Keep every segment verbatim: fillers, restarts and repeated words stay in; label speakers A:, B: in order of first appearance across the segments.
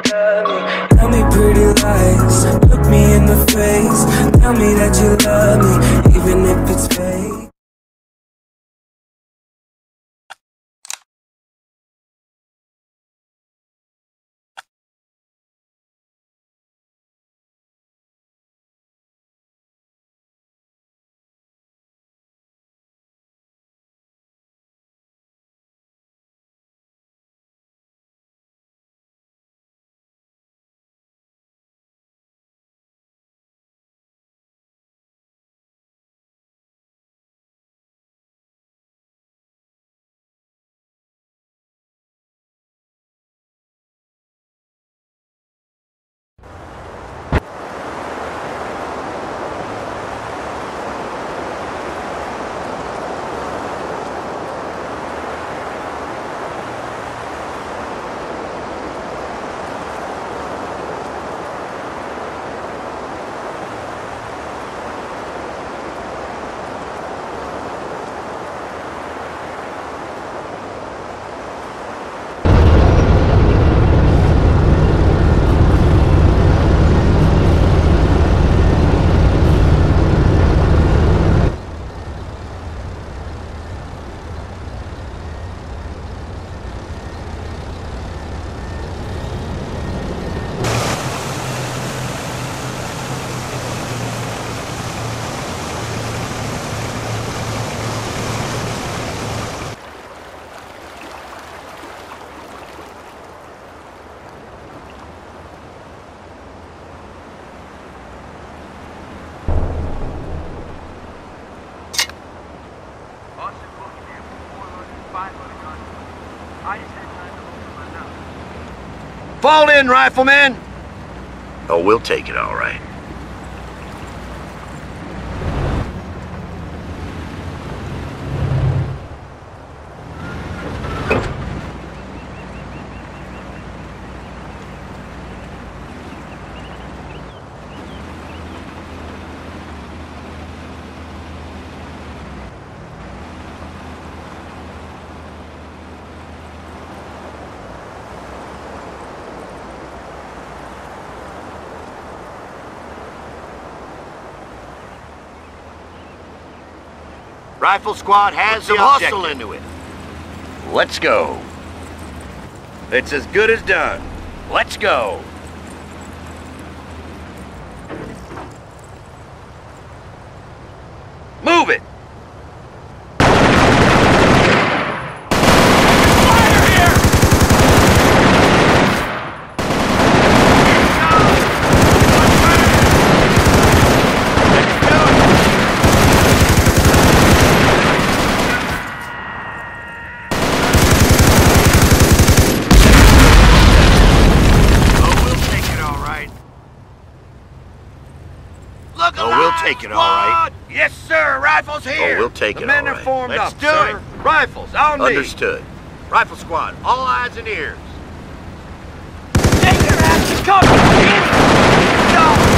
A: love me. Tell me pretty lies, look me in the face. Tell me that you love me, even if it's fake.
B: Fall in, rifleman!
C: Oh, we'll take it all right.
B: Rifle squad has
C: Put some
B: the
C: hustle
B: objective.
C: into it.
B: Let's go. It's as good as done. Let's go. Move it!
C: Take it all right.
B: Yes, sir. Rifles here.
C: Oh, we'll take
B: the
C: it
B: men
C: all
B: are
C: right.
B: formed
C: Let's
B: up,
C: do
B: sir.
C: it.
B: Rifles on me.
C: Understood. Rifle squad, all eyes and ears.
B: Take your ass to cover. No.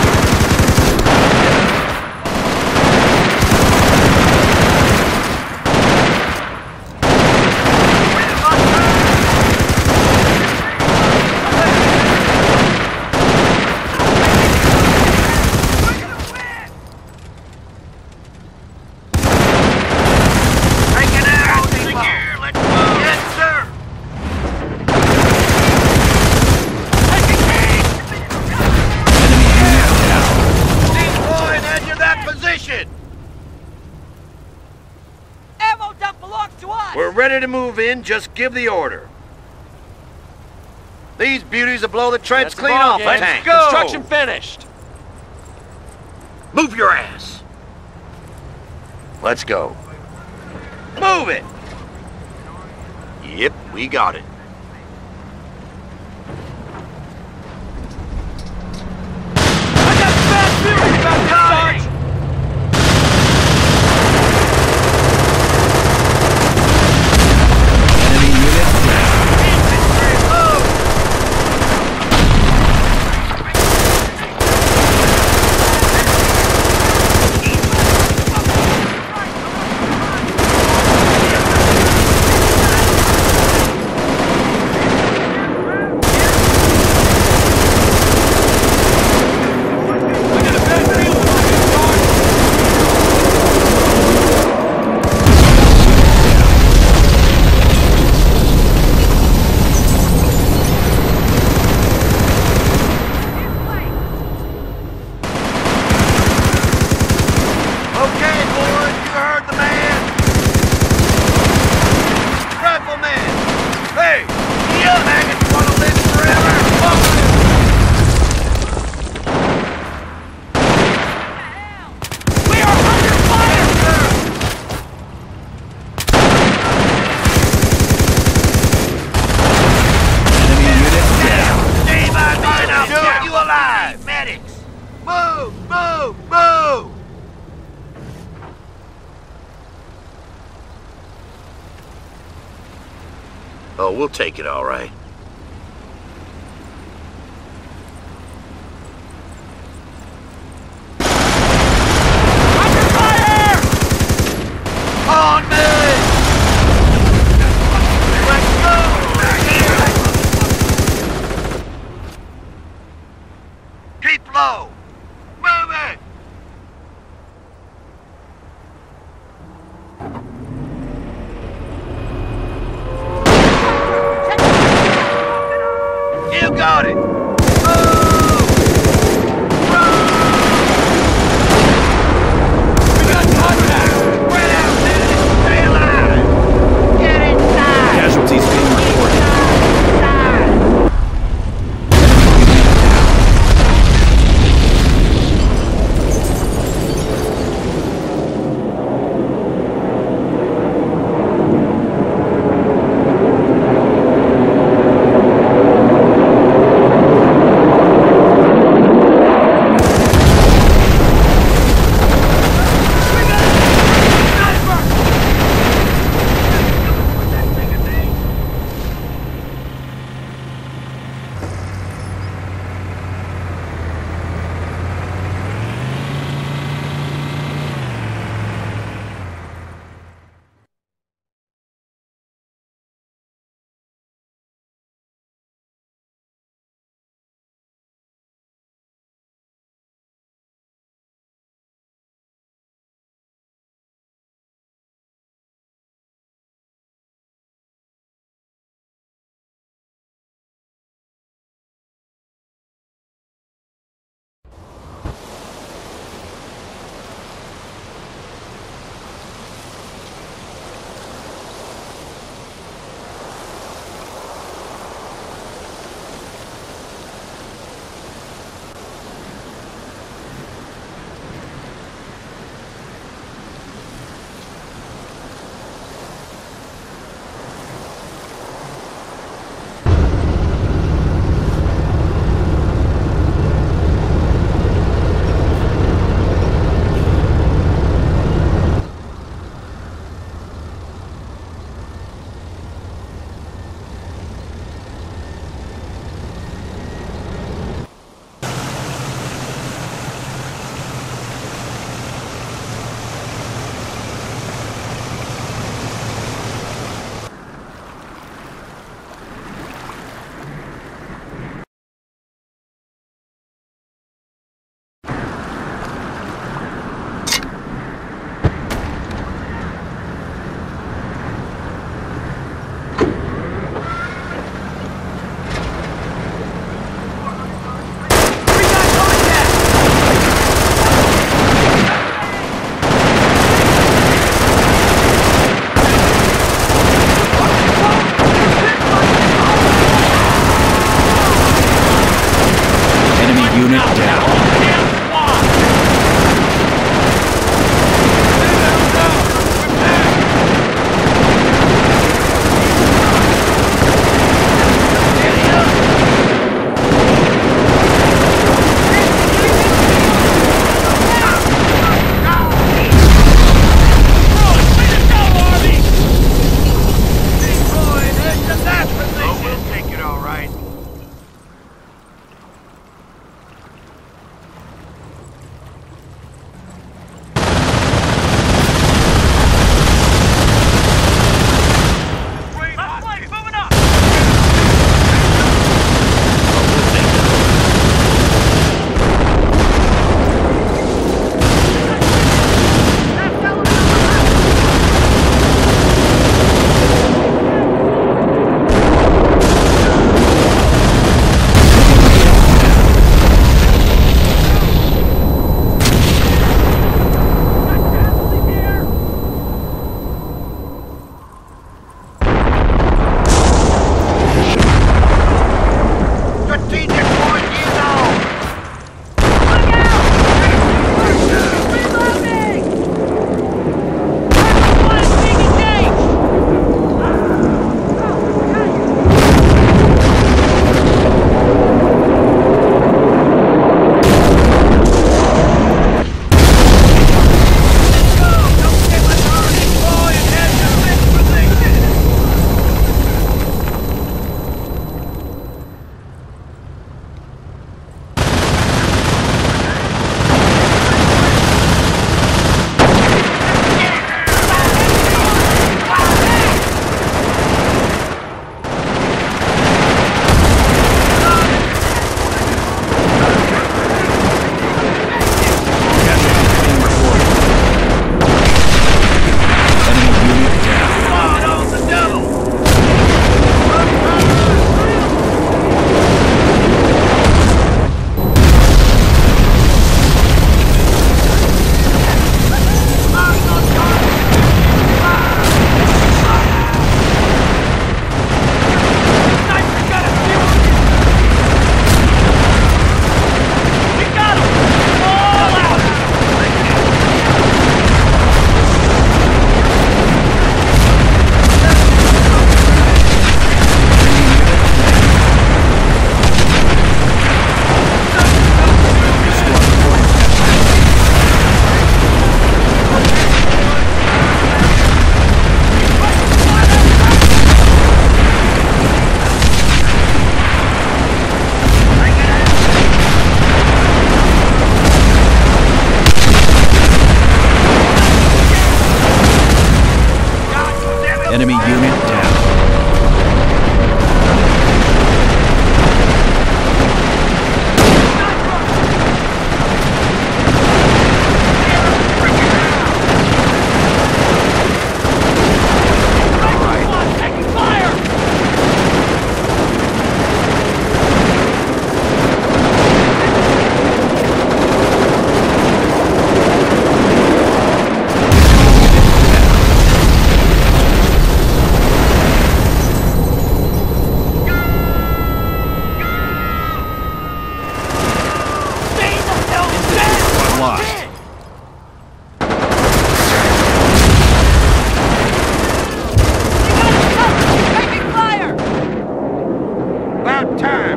B: We're ready to move in, just give the order. These beauties will blow the treads clean off the tank. Go!
D: Construction finished.
C: Move your ass.
B: Let's go. Move it!
C: Yep, we got it.
D: I got bad feelings about this, Sarge!
C: Oh, we'll take it all right.
D: On me! Let's go! Keep low! Move it! You got it! Move! Run! We got contact! Spread out, man! Stay alive! Get inside!
C: Casualties being reported.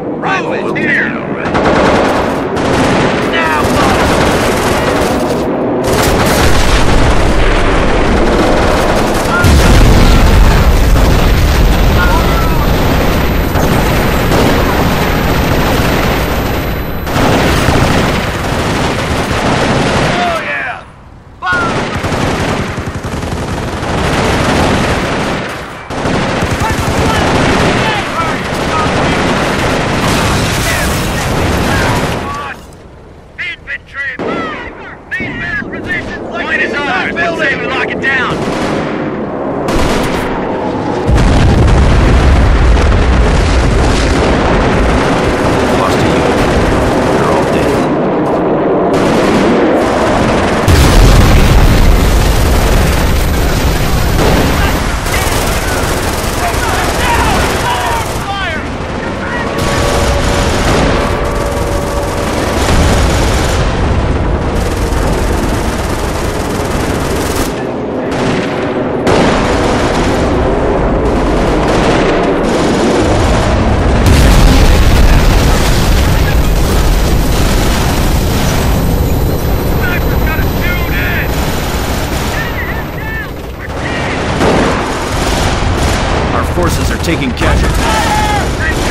D: Rifle
C: We'll
D: is
C: take
D: here!
C: it all right.
D: Now, boss! Oh, yeah! Fire! Infantry! Need better positions like
B: Point is
D: this
B: ours. Let's say we lock it down.
C: Lost a unit. They're all dead.
D: Sniper's got a shoot in!
E: Our forces are taking casualties.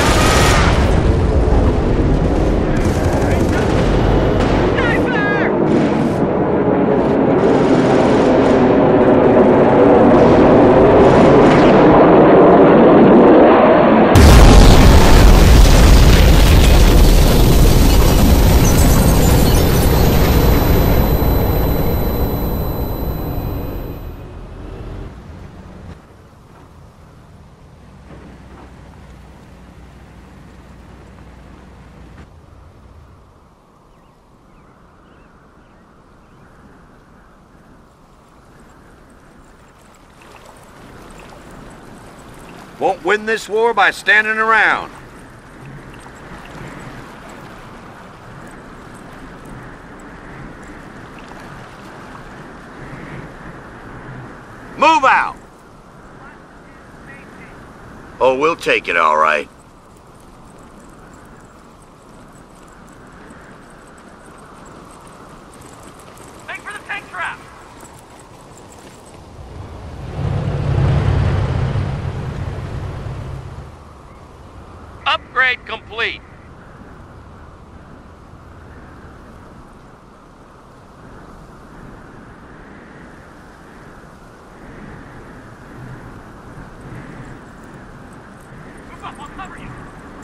B: Won't win this war by standing around. Move out!
C: Oh, we'll take it all right.
D: Make for the tank trap! Upgrade complete. Move up, I'll cover you.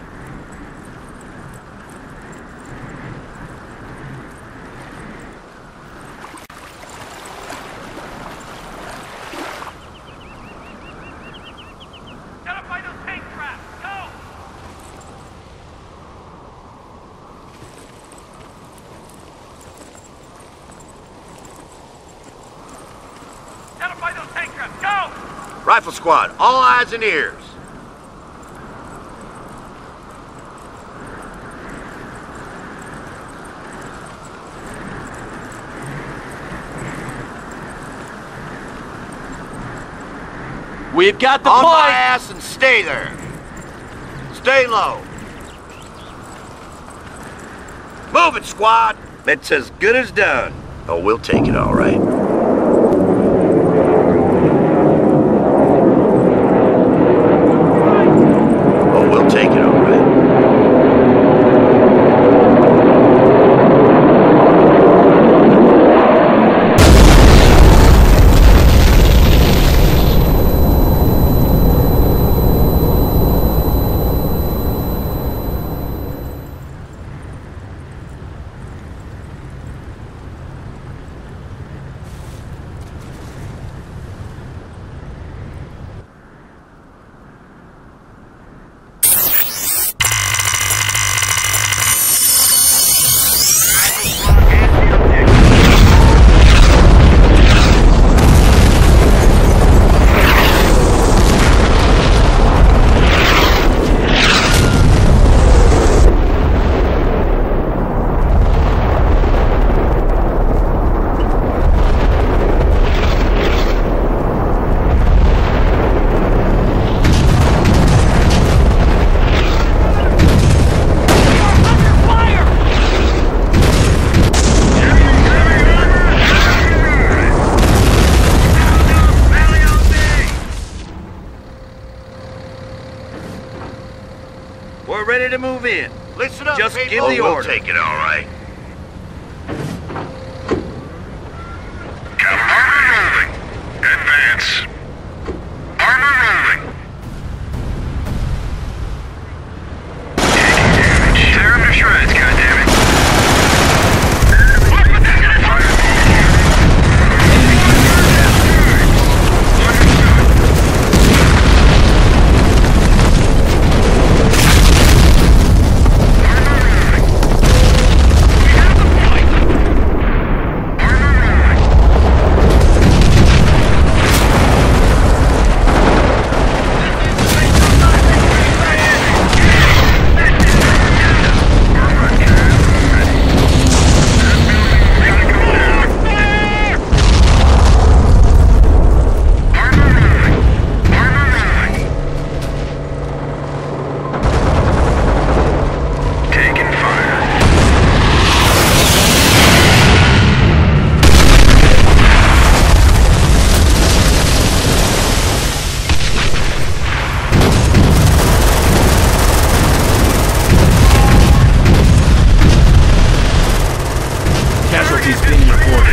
D: Gotta find those tank traps. Go! Gotta find those tank traps. Go!
B: Rifle squad, all eyes and ears.
E: We've got the
B: On my
E: point!
B: ass and stay there. Stay low. Move it, squad. It's as good as done.
C: Oh, we'll take it all right. Oh, we'll take it all right.
B: ready to move in.
C: Listen up,
B: Just
C: people.
B: give
C: oh,
B: the
C: we'll
B: order.
C: take it all right.
D: Armor rolling. Advance. Armor rolling. Taking damage. Tear him to shreds, goddammit. What was that gonna fire?
E: Casualties being reported.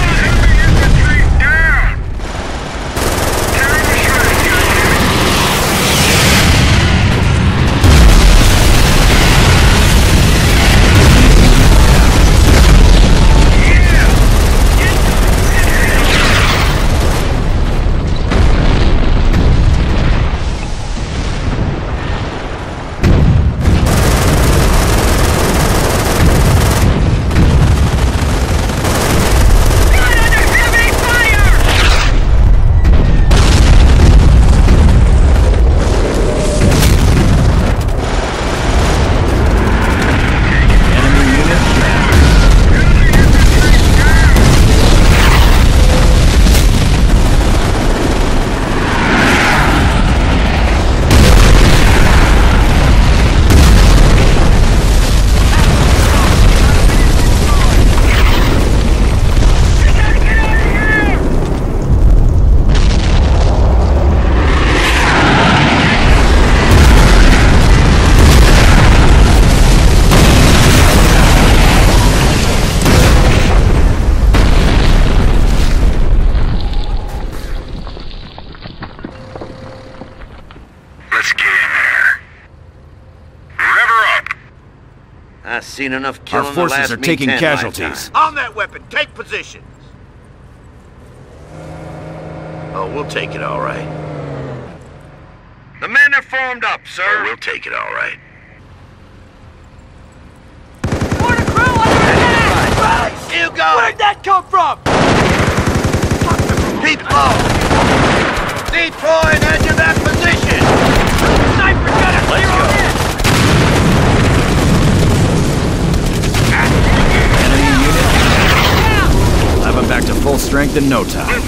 B: I've seen enough killing.
E: Our forces
B: the last
E: are taking
B: me ten
E: casualties.
C: On that weapon, take positions. Oh, we'll take it all right.
B: The men are formed up, sir.
C: Oh, we'll take it all right.
D: Border crew under attack!
B: You go!
D: Where'd that come from?
B: Keep low! Deploy and head to that position!
D: Sniper gunner, clear on in!
E: Enemy unit. Have them back to full strength in no time.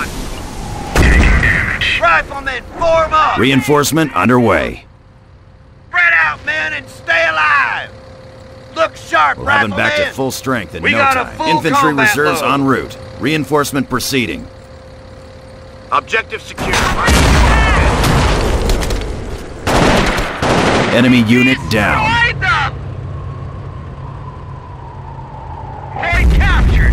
B: Riflemen, form up!
E: Reinforcement underway.
B: Spread out, men, and stay alive! Look sharp,
E: We'll have them back to
B: riflemen!
E: full strength in
B: We
E: no
B: got a
E: time.
B: full
E: Infantry
B: combat
E: reserves
B: load.
E: en route. Reinforcement proceeding.
C: Objective secure.
E: Enemy unit down.
D: Light them! Point captured!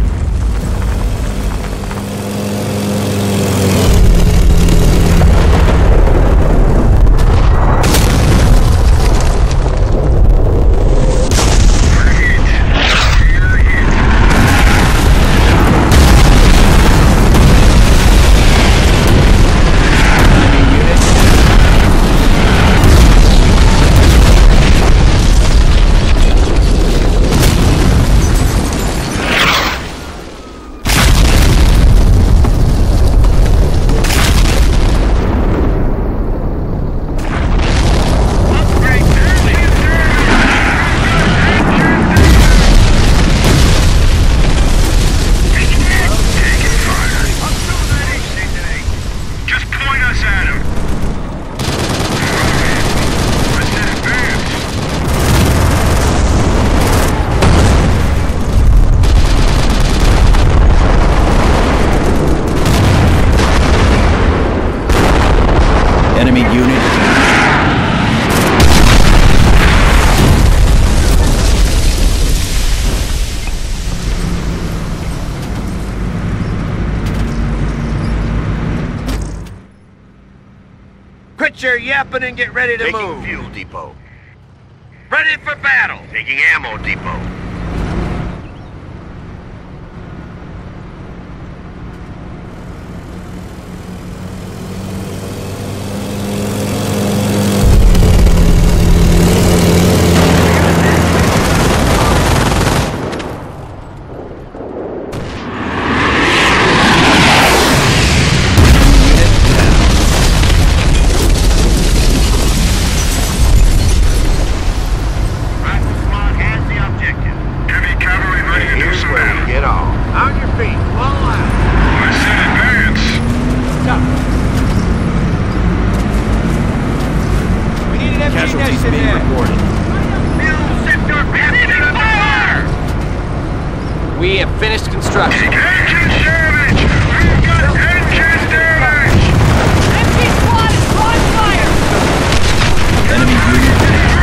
E: Enemy unit.
B: Strap in and get ready to
C: Taking
B: move.
C: fuel depot.
B: Ready for battle.
C: Taking ammo depot.
E: Casualties being reported.
F: We have finished construction.
D: Engine damage! We've got engine damage!
G: M G squad is on fire!
E: Enemy unit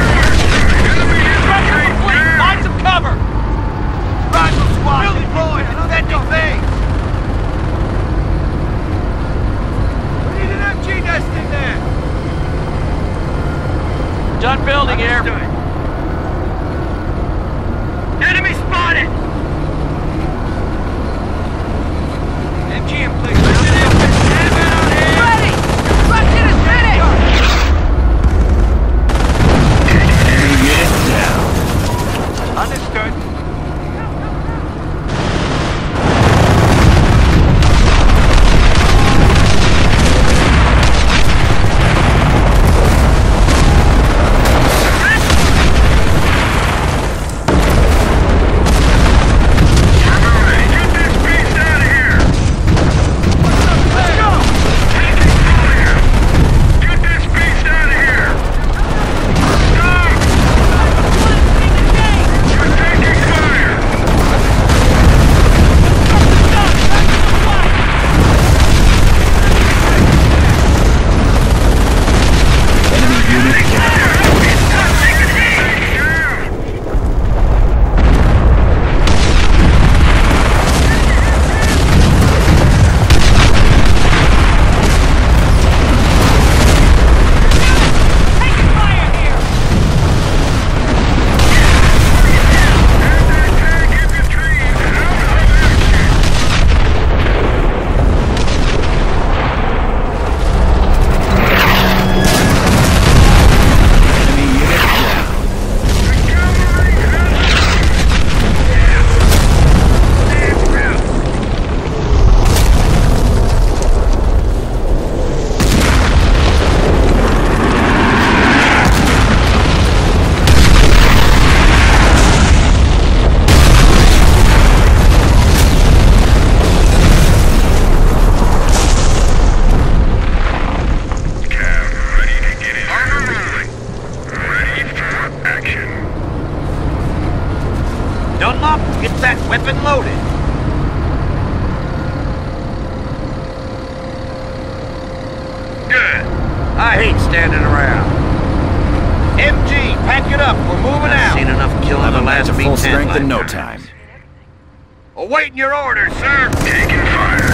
D: Enemy infantry
F: Find some cover!
B: Rifle squad deployed. Defend your base. We need an M G nest in there.
F: Done building here.
D: Enemy spotted!
B: M G in place. Ready!
G: Construction is finished!
E: enemy unit down.
B: Understood. Get that weapon loaded.
D: Good.
B: I hate standing around. M G, pack it up. We're moving out.
C: Seen enough killing
E: I'll
C: the
E: have back
C: last
E: to
C: B
E: full
C: ten
E: strength in no
C: lifetimes.
E: time.
B: Awaiting your orders, sir.
D: Taking fire.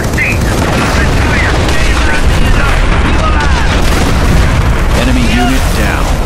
E: Enemy unit down.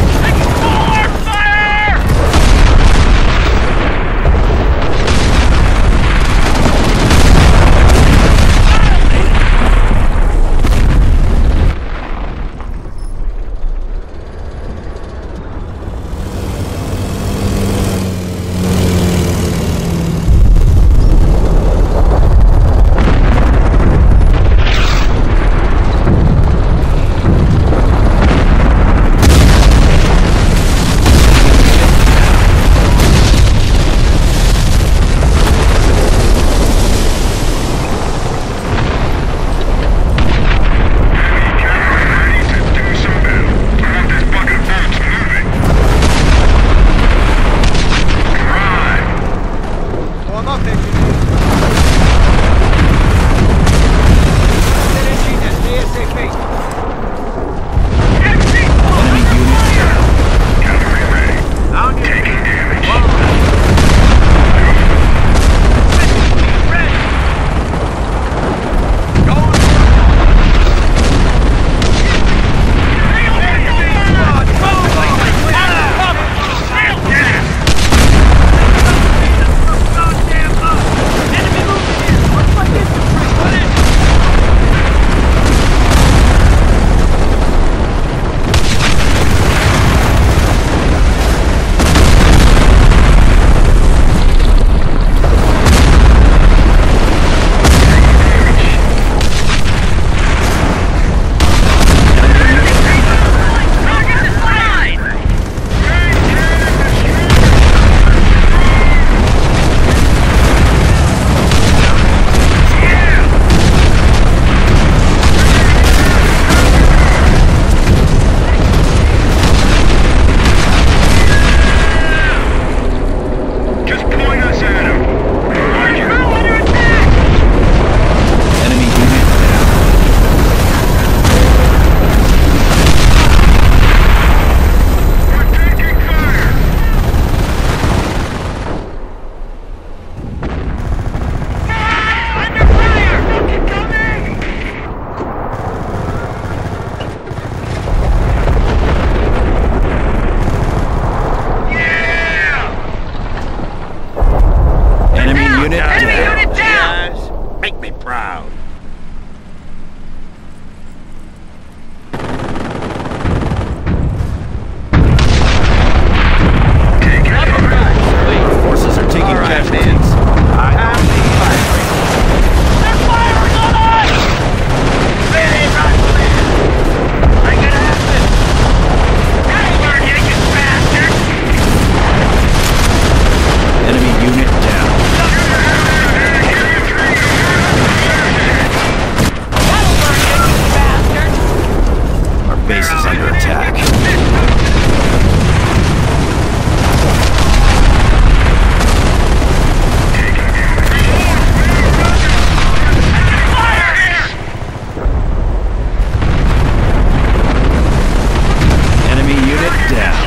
E: unit down.
G: That'll learn you, you bastard!
E: Our base is under attack. Enemy unit down.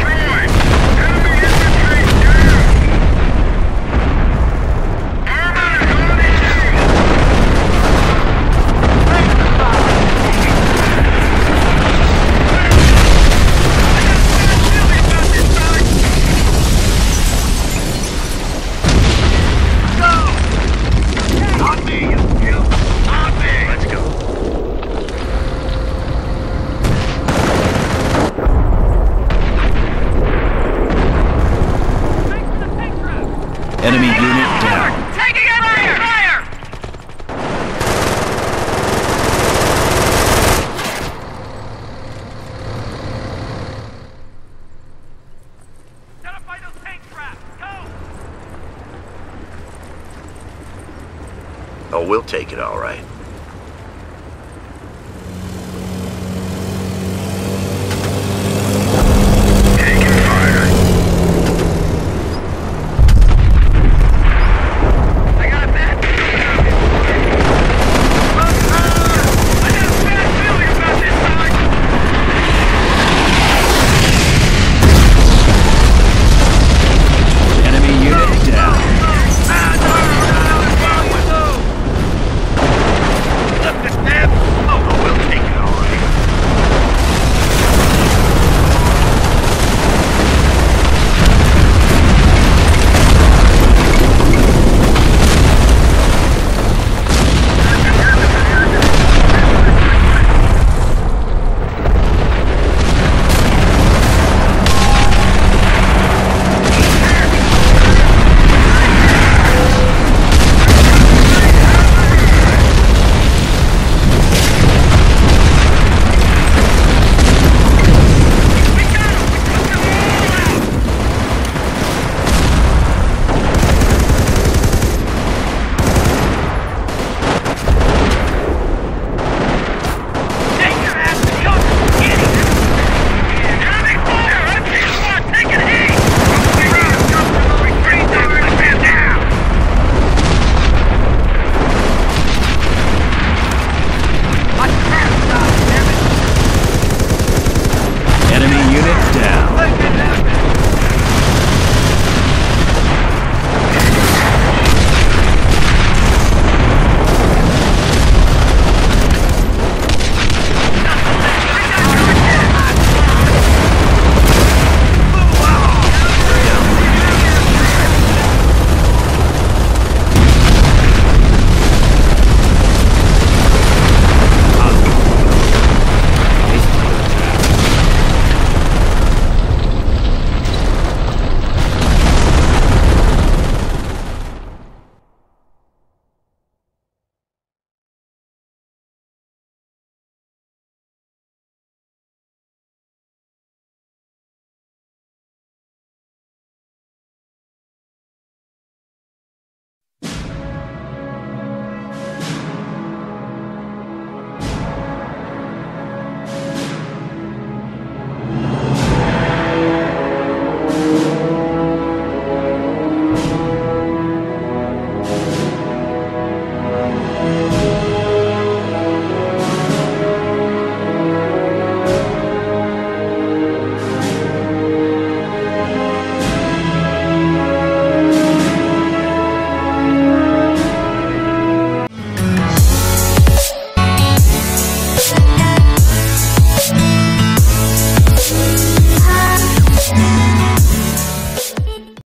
C: Let's go.
E: Enemy unit down.
G: Taking a fire! Fire!
D: Identify those tank traps! Go!
C: Oh, we'll take it all right.